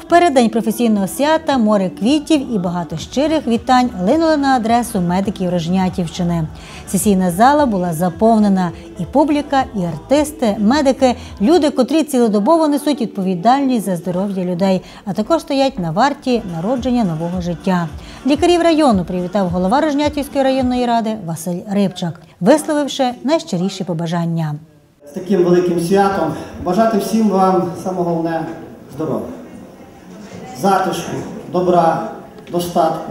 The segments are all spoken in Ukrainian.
В переддень професійного свята море квітів і багато щирих вітань линули на адресу медиків Рожнятівщини. Сесійна зала була заповнена. І публіка, і артисти, медики, люди, котрі цілодобово несуть відповідальність за здоров'я людей, а також стоять на варті народження нового життя. Лікарів району привітав голова Рожнятівської районної ради Василь Рибчак, висловивши найщиріші побажання. З таким великим святом бажати всім вам, саме головне, здоров'я, затишку, добра, достатку,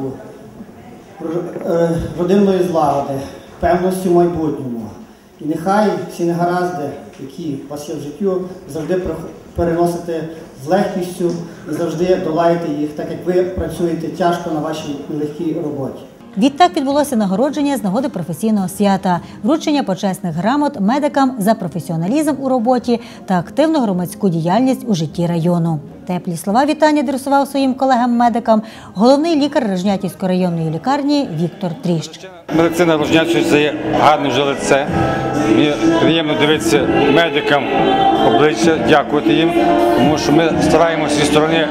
родинної злагоди, певності в майбутньому. І нехай всі негаразди, які у вас є в життю, завжди переносите з легкістю і завжди долаєте їх, так як ви працюєте тяжко на вашій нелегкій роботі. Відтак відбулося нагородження з нагоди професійного свята, вручення почесних грамот медикам за професіоналізм у роботі та активну громадську діяльність у житті району. Теплі слова вітання адресував своїм колегам-медикам головний лікар Рожнятівської районної лікарні Віктор Тріщ. Медицина Рожнятівської – це є гарне вже лице. Мені приємно дивитися медикам обличчя, дякувати їм, тому що ми стараємося зі сторони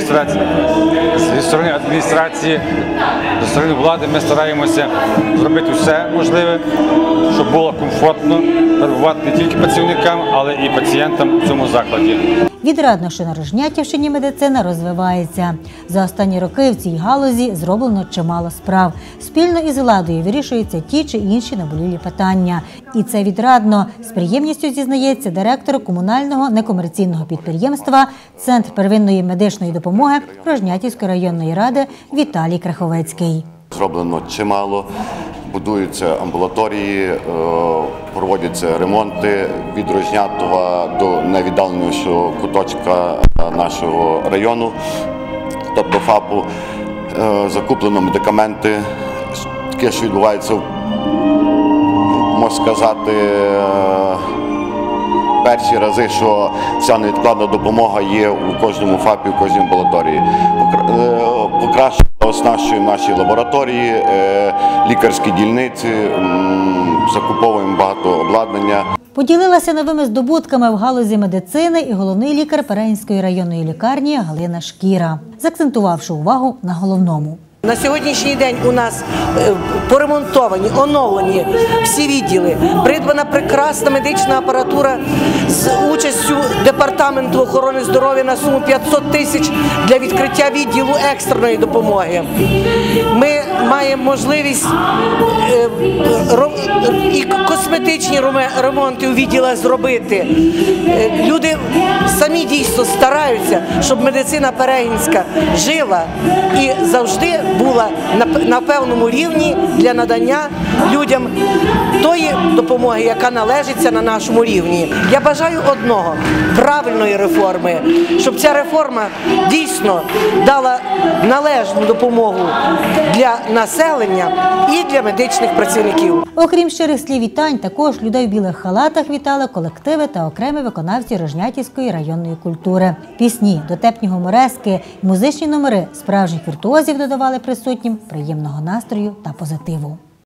адміністрації, зі сторони влади, ми стараємося зробити все можливе, щоб було комфортно перебувати не тільки працівникам, але і пацієнтам в цьому закладі. Відрадно, що на Рожнятівщині медицина розвивається. За останні роки в цій галузі зроблено чимало справ. Спільно із владою вирішуються ті чи інші наболілі питання. І це відрадно. З приємністю зізнається директор комунального некомерційного підприємства «Центр первинної медичної допомоги» Рожнятівської районної ради Віталій Краховецький. Зроблено чимало, будуються амбулаторії, проводяться ремонти від Рожнятова до найвіддаленішого куточка нашого району, тобто ФАПу. Закуплено медикаменти, таке, що відбувається, можна сказати, перші рази, що вся невідкладна допомога є у кожному ФАПі, у кожній амбулаторії. Покращуємо, оснащуємо наші лабораторії, лікарські дільниці, закуповуємо багато обладнання. Поділилася новими здобутками в галузі медицини і головний лікар Переїнської районної лікарні Галина Шкіра, заакцентувавши увагу на головному. На сьогоднішній день у нас поремонтовані, оновлені всі відділи, придбана прекрасна медична апаратура з участю Департаменту охорони здоров'я на суму 500 тисяч для відкриття відділу екстреної допомоги. Ми маємо можливість і косметичні ремонти у відділах зробити. Люди самі дійсно стараються, щоб медицина перегінська жила і завжди була на певному рівні для надання людям тої допомоги, яка належиться на нашому рівні. Я бажаю одного – правильної реформи, щоб ця реформа дійсно дала належну допомогу для населення і для медичних працівників. Окрім щирих слів вітань, також людей в білих халатах вітали колективи та окремі виконавці Рожнятівської районної культури. Пісні, дотепні гуморески і музичні номери справжніх віртуозів додавали присутнім приємного настрою та позитиву.